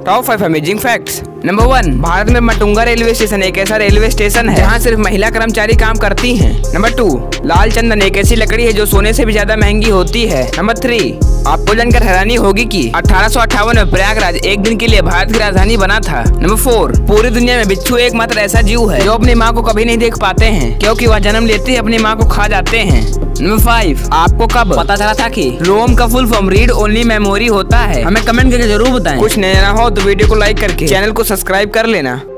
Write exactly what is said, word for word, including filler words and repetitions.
Top five amazing facts. Number one, Bharat में Matunga railway station एक ऐसा रेलवे स्टेशन है जहाँ सिर्फ महिला कर्मचारी काम करती हैं। नंबर टू, लाल चंदन एक ऐसी लकड़ी है जो सोने से भी ज्यादा महंगी होती है। नंबर थ्री, आपको जानकर हैरानी होगी कि अठारह सौ अट्ठावन में प्रयागराज एक दिन के लिए भारत की राजधानी बना था। नंबर फोर, पूरी दुनिया में बिच्छू एकमात्र ऐसा जीव है जो अपनी माँ को कभी नहीं देख पाते हैं क्योंकि वह जन्म लेते ही अपनी माँ को खा जाते हैं। नंबर फाइव, आपको कब पता चला था कि रोम का full form read only memory होता है? हमें कमेंट करके जरूर बताएं। कुछ नया ना हो तो वीडियो को लाइक करके चैनल को सब्सक्राइब कर लेना।